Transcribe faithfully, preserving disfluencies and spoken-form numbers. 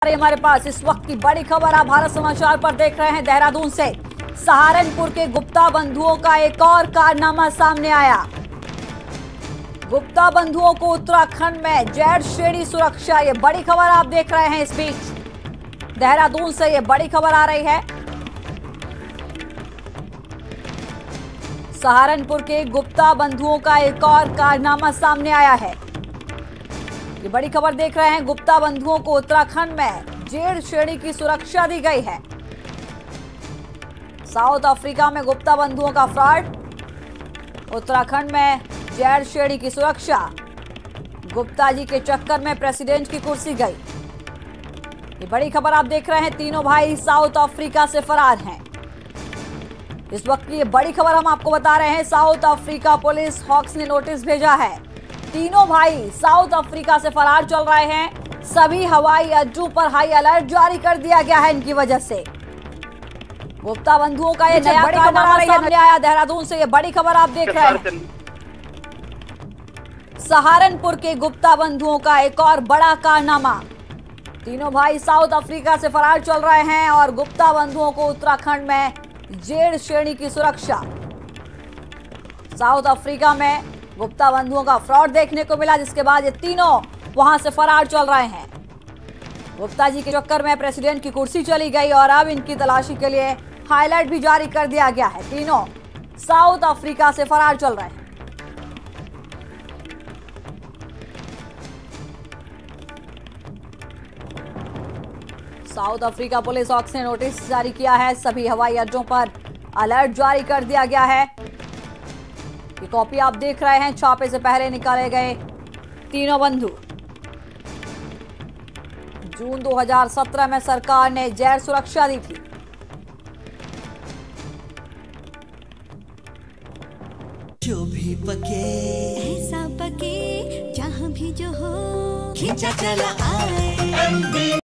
हमारे पास इस वक्त की बड़ी खबर आप भारत समाचार पर देख रहे हैं। देहरादून से सहारनपुर के गुप्ता बंधुओं का एक और कारनामा सामने आया। गुप्ता बंधुओं को उत्तराखंड में जेड श्रेणी सुरक्षा, ये बड़ी खबर आप देख रहे हैं। इस बीच देहरादून से ये बड़ी खबर आ रही है। सहारनपुर के गुप्ता बंधुओं का एक और कारनामा सामने आया है। ये बड़ी खबर देख रहे हैं। गुप्ता बंधुओं को उत्तराखंड में जेड श्रेणी की सुरक्षा दी गई है। साउथ अफ्रीका में गुप्ता बंधुओं का फ्रॉड, उत्तराखंड में जेड श्रेणी की सुरक्षा। गुप्ता जी के चक्कर में प्रेसिडेंट की कुर्सी गई। ये बड़ी खबर आप देख रहे हैं। तीनों भाई साउथ अफ्रीका से फरार हैं। इस वक्त की ये बड़ी खबर हम आपको बता रहे हैं। साउथ अफ्रीका पुलिस हॉक्स ने नोटिस भेजा है। तीनों भाई साउथ अफ्रीका से फरार चल रहे हैं। सभी हवाई अड्डों पर हाई अलर्ट जारी कर दिया गया है इनकी वजह से। गुप्ता बंधुओं का ये नया कारनामा सामने आया। देहरादून से ये बड़ी खबर आप देख रहे हैं। सहारनपुर के गुप्ता बंधुओं का एक और बड़ा कारनामा। तीनों भाई साउथ अफ्रीका से फरार चल रहे हैं और गुप्ता बंधुओं को उत्तराखंड में जेड श्रेणी की सुरक्षा। साउथ अफ्रीका में गुप्ता बंधुओं का फ्रॉड देखने को मिला, जिसके बाद ये तीनों वहां से फरार चल रहे हैं। गुप्ता जी के चक्कर में प्रेसिडेंट की कुर्सी चली गई और अब इनकी तलाशी के लिए हाई अलर्ट भी जारी कर दिया गया है। तीनों साउथ अफ्रीका से फरार चल रहे हैं। साउथ अफ्रीका पुलिस हॉक्स ने नोटिस जारी किया है। सभी हवाई अड्डों पर अलर्ट जारी कर दिया गया है। ये कॉपी आप देख रहे हैं। छापे से पहले निकाले गए तीनों बंधु। जून दो हज़ार सत्रह में सरकार ने जेड सुरक्षा दी थी। जो भी पके ऐसा पके जहां भी जो हो खींचा चला आए।